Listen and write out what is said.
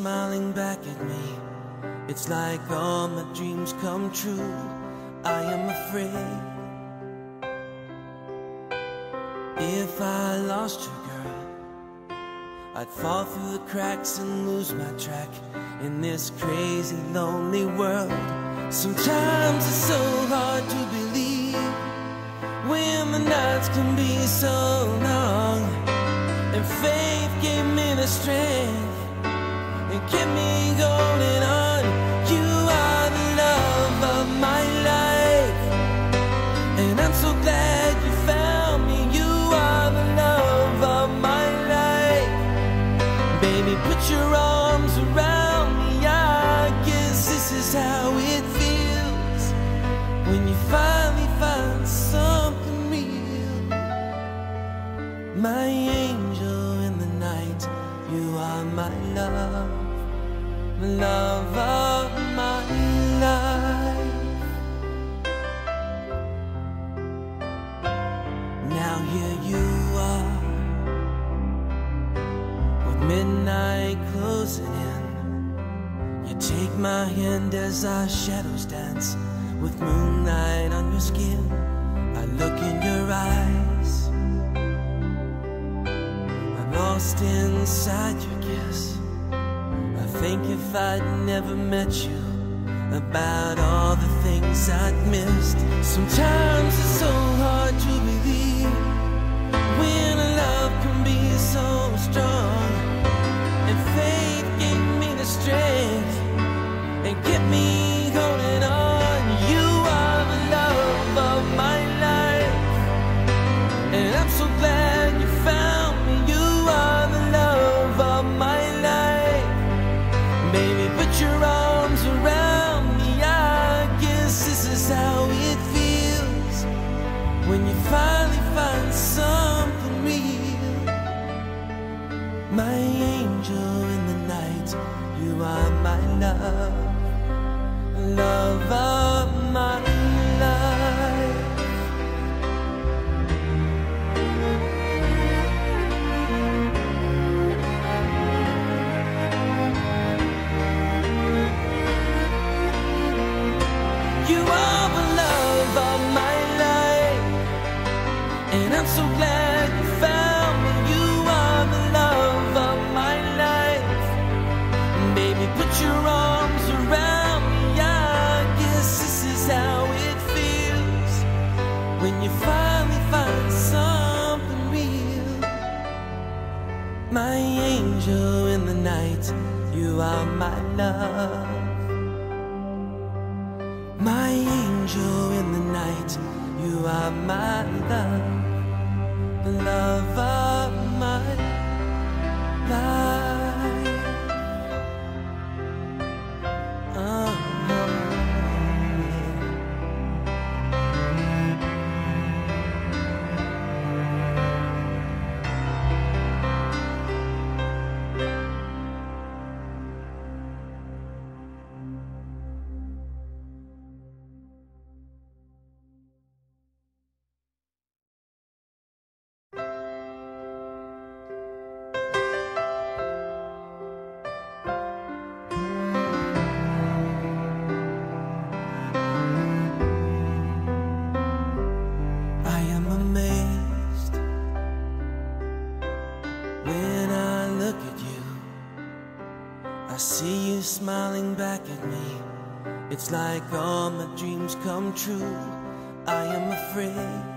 smiling back at me. It's like all my dreams come true. I am afraid if I lost you, girl, I'd fall through the cracks and lose my track in this crazy, lonely world. Sometimes it's so hard to believe when the nights can be so long, and faith gave me the strength and kept me going on. You are the love of my life, and I'm so glad you found me. You are the love of my life. Baby, put your arms around me. I guess this is how it feels when you finally find something real. My angel in the night, you are my love, the love of my life. Now here you are, with midnight closing in. You take my hand as our shadows dance, with moonlight on your skin. I look in your eyes, I'm lost inside your kiss. I think if I'd never met you, about all the things I'd missed. Sometimes it's so hard to believe when a love can be so strong, and faith gave me the strength and kept me holding on. You are the love of my life, and I'm so glad you found me. You are the love of my life. Baby, put your arms around me. I guess this is how it feels when you finally find something real. My angel in the night, you are my love, love of my life. You are the love of my life, and I'm so glad you found me. You are the love of my life. Baby, put your arms around me. I guess this is how it feels when you finally find something real. My angel in the night, you are my love. My angel in the night, you are my love, the love of my life. I see you smiling back at me. It's like all my dreams come true. I am afraid